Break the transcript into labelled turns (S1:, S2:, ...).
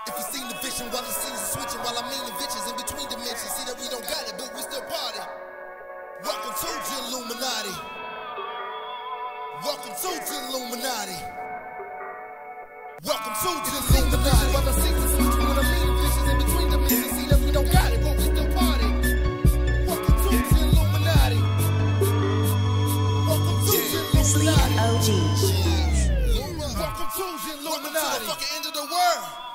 S1: If you seen the vision while the scenes are switching, while I mean the bitches in between dimensions, see that we don't got it, but we still party. Welcome to the Illuminati. Welcome to the Illuminati. Welcome to the Illuminati. While the scenes are switching, while I mean the bitches in between dimensions, see that we don't got it, but we still party. Welcome to the Illuminati. Welcome to the Illuminati.
S2: OG.
S1: Welcome to the Illuminati. Welcome to the fucking end of the world.